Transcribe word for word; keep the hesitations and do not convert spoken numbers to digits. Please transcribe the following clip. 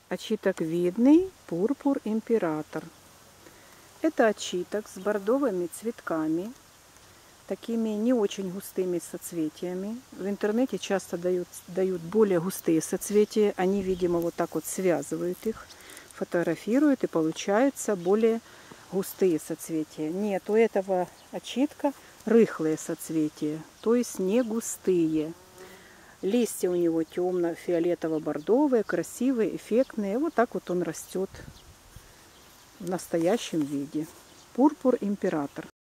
Очиток видный, пурпур император. Это очиток с бордовыми цветками, такими не очень густыми соцветиями. В интернете часто дают, дают более густые соцветия. Они, видимо, вот так вот связывают их, фотографируют, и получаются более густые соцветия. Нет, у этого очитка рыхлые соцветия, то есть не густые. Листья у него темно-фиолетово-бордовые, красивые, эффектные. Вот так вот он растет в настоящем виде. Пурпур император.